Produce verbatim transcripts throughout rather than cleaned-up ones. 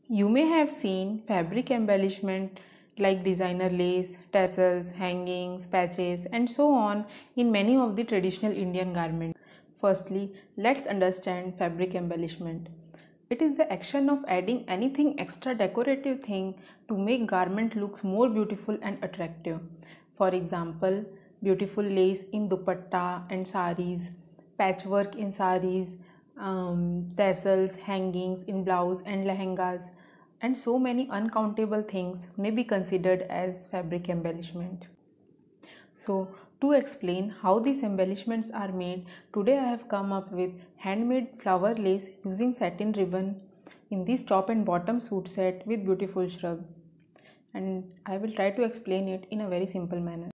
You may have seen fabric embellishment like designer lace, tassels, hangings, patches, and so on in many of the traditional Indian garments. Firstly, let's understand fabric embellishment. It is the action of adding anything extra decorative thing to make garment looks more beautiful and attractive. For example, beautiful lace in dupatta and saris, patchwork in saris, um, tassels, hangings in blouse and lehengas, and so many uncountable things may be considered as fabric embellishment. So, to explain how these embellishments are made, today I have come up with handmade flower lace using satin ribbon in this top and bottom suit set with beautiful shrug. And I will try to explain it in a very simple manner.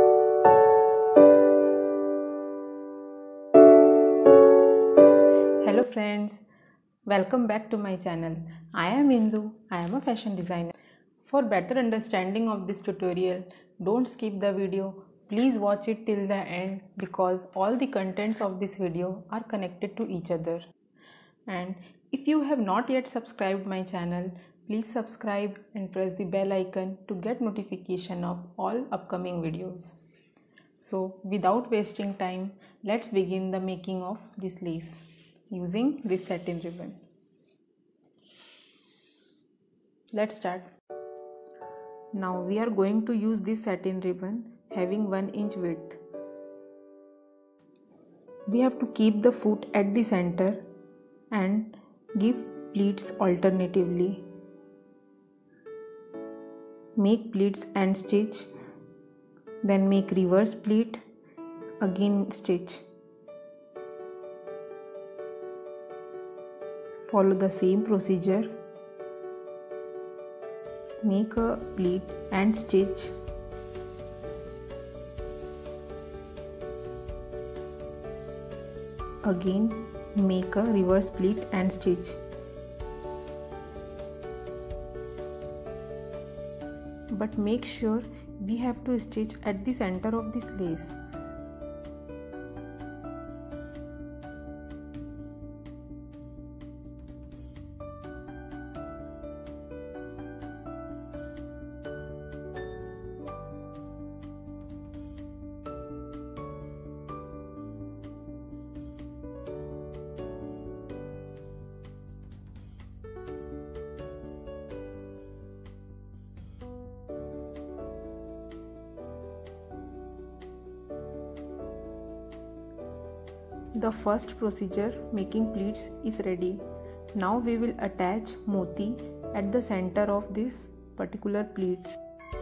Hello friends, welcome back to my channel. I am Indu, I am a fashion designer. For better understanding of this tutorial, don't skip the video. Please watch it till the end because all the contents of this video are connected to each other. And if you have not yet subscribed my channel, please subscribe and press the bell icon to get notification of all upcoming videos. So without wasting time, let's begin the making of this lace using this satin ribbon. Let's start. Now we are going to use this satin ribbon having one inch width. We have to keep the foot at the center and give pleats alternatively. Make pleats and stitch, then make reverse pleat, again stitch. Follow the same procedure. Make a pleat and stitch. Again make a reverse pleat and stitch. But make sure we have to stitch at the center of this lace. The first procedure, making pleats, is ready. Now we will attach moti at the center of this particular pleats.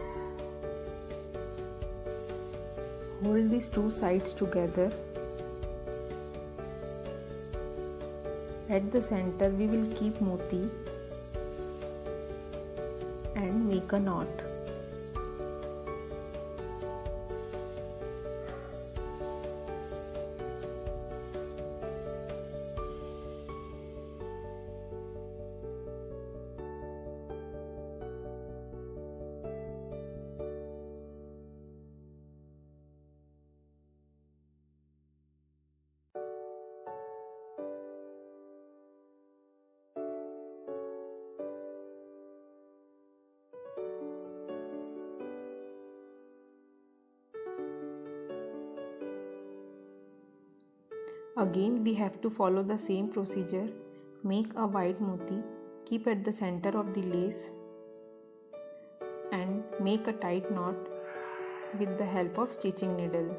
Hold these two sides together. At the center we will keep moti and make a knot. Again we have to follow the same procedure. Make a white moti, keep at the center of the lace and make a tight knot with the help of stitching needle.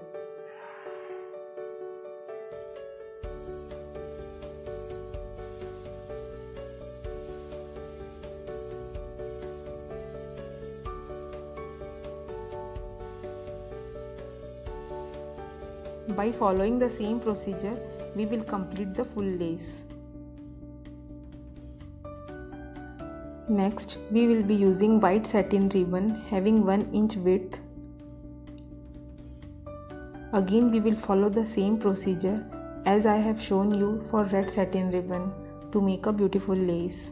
By following the same procedure, we will complete the full lace. Next, we will be using white satin ribbon having one inch width. Again, we will follow the same procedure as I have shown you for red satin ribbon to make a beautiful lace.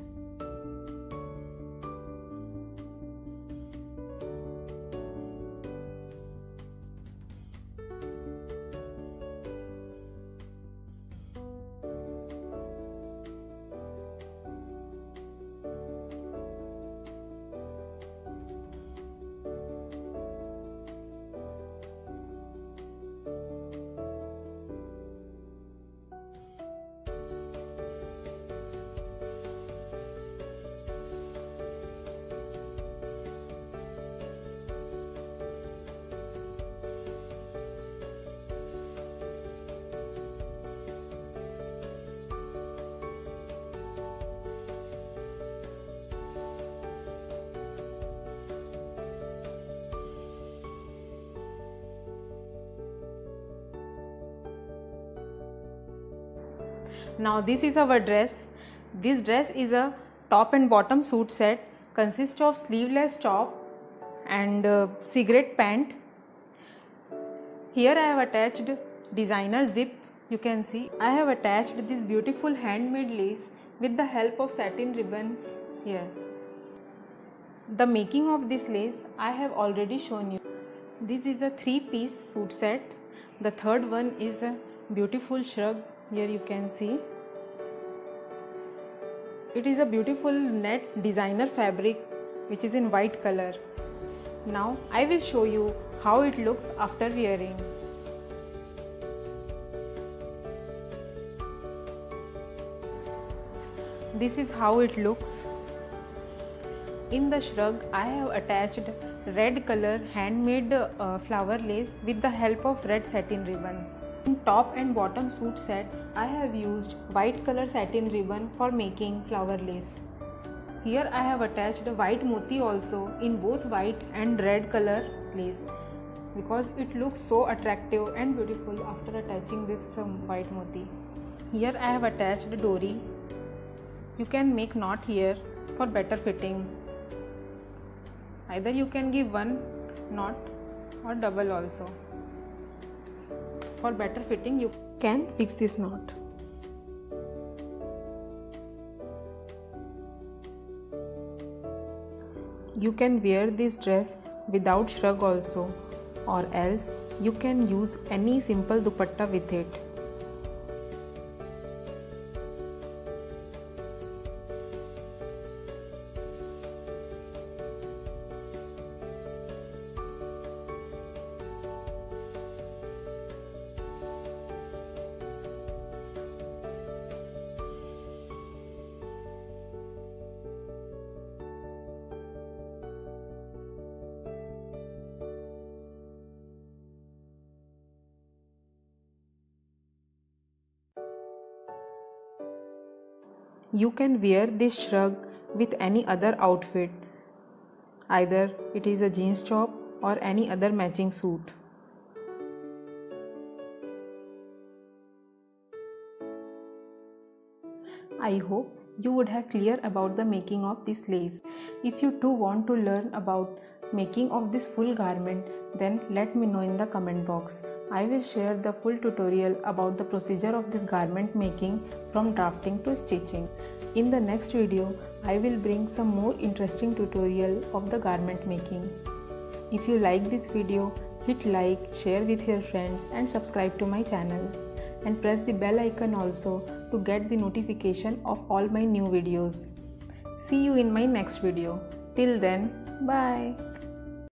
Now this is our dress. This dress is a top and bottom suit set, consists of sleeveless top and uh, cigarette pant. Here I have attached designer zip. You can see I have attached this beautiful handmade lace with the help of satin ribbon here. The making of this lace I have already shown you. This is a three-piece suit set. The third one is a beautiful shrug. Here you can see. It is a beautiful net designer fabric which is in white color. Now I will show you how it looks after wearing. This is how it looks. In the shrug, I have attached red color handmade uh, flower lace with the help of red satin ribbon. In top and bottom suit set, I have used white color satin ribbon for making flower lace. Here I have attached white moti also in both white and red color lace because it looks so attractive and beautiful after attaching this um, white moti. Here I have attached dori. You can make knot here for better fitting. Either you can give one knot or double also. For better fitting, you can fix this knot. You can wear this dress without shrug also, or else you can use any simple dupatta with it. You can wear this shrug with any other outfit. Either it is a jeans top or any other matching suit. I hope you would have clear about the making of this lace. If you too want to learn about making of this full garment, then let me know in the comment box. I will share the full tutorial about the procedure of this garment making from drafting to stitching. In the next video, I will bring some more interesting tutorial of the garment making. If you like this video, hit like, share with your friends and subscribe to my channel. And press the bell icon also to get the notification of all my new videos. See you in my next video. Till then, bye.